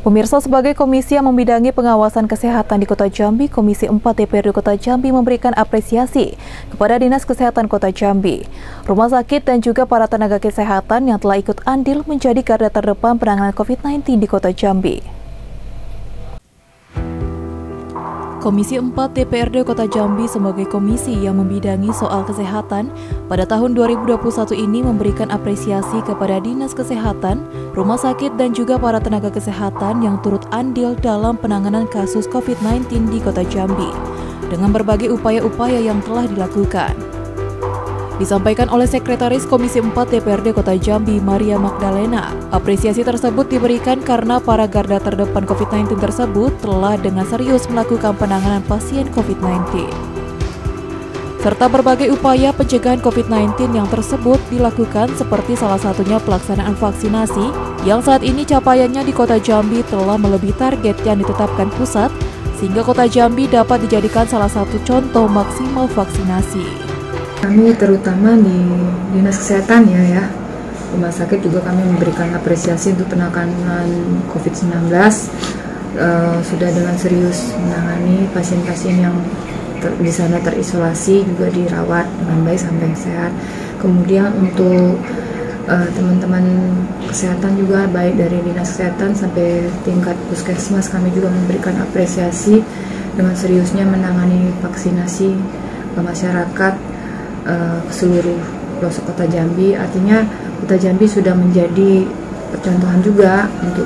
Pemirsa, sebagai komisi yang membidangi pengawasan kesehatan di Kota Jambi, Komisi 4 DPRD Kota Jambi memberikan apresiasi kepada Dinas Kesehatan Kota Jambi, rumah sakit dan juga para tenaga kesehatan yang telah ikut andil menjadi garda terdepan penanganan COVID-19 di Kota Jambi. Komisi 4 DPRD Kota Jambi sebagai komisi yang membidangi soal kesehatan pada tahun 2021 ini memberikan apresiasi kepada Dinas Kesehatan, rumah sakit dan juga para tenaga kesehatan yang turut andil dalam penanganan kasus COVID-19 di Kota Jambi dengan berbagai upaya-upaya yang telah dilakukan. Disampaikan oleh Sekretaris Komisi 4 DPRD Kota Jambi, Maria Magdalena, apresiasi tersebut diberikan karena para garda terdepan COVID-19 tersebut telah dengan serius melakukan penanganan pasien COVID-19. Serta berbagai upaya pencegahan COVID-19 yang tersebut dilakukan seperti salah satunya pelaksanaan vaksinasi yang saat ini capaiannya di Kota Jambi telah melebihi target yang ditetapkan pusat, sehingga Kota Jambi dapat dijadikan salah satu contoh maksimal vaksinasi. Kami terutama di Dinas Kesehatan ya, rumah sakit juga kami memberikan apresiasi untuk penanganan COVID-19, sudah dengan serius menangani pasien-pasien yang di sana terisolasi juga dirawat dengan baik sampai sehat. Kemudian untuk teman-teman kesehatan juga baik dari Dinas Kesehatan sampai tingkat puskesmas kami juga memberikan apresiasi dengan seriusnya menangani vaksinasi ke masyarakat seluruh pelosok Kota Jambi. Artinya Kota Jambi sudah menjadi percontohan juga untuk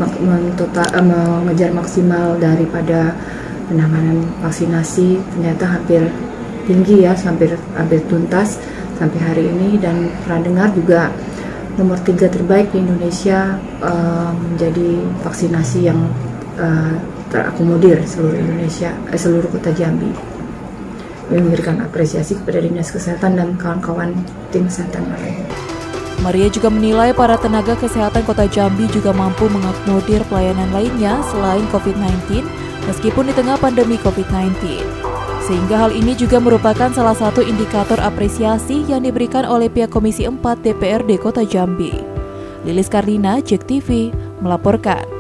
mengejar maksimal daripada penanganan vaksinasi. Ternyata hampir tinggi ya, hampir tuntas sampai hari ini, dan pernah dengar juga nomor 3 terbaik di Indonesia, menjadi vaksinasi yang terakomodir seluruh Indonesia, seluruh Kota Jambi. Memberikan apresiasi kepada Dinas Kesehatan dan kawan-kawan tim kesehatan lain. Maria juga menilai para tenaga kesehatan Kota Jambi juga mampu mengakomodir pelayanan lainnya selain COVID-19 meskipun di tengah pandemi COVID-19. Sehingga hal ini juga merupakan salah satu indikator apresiasi yang diberikan oleh pihak Komisi 4 DPRD Kota Jambi. Lilis Karlina, JEK TV, melaporkan.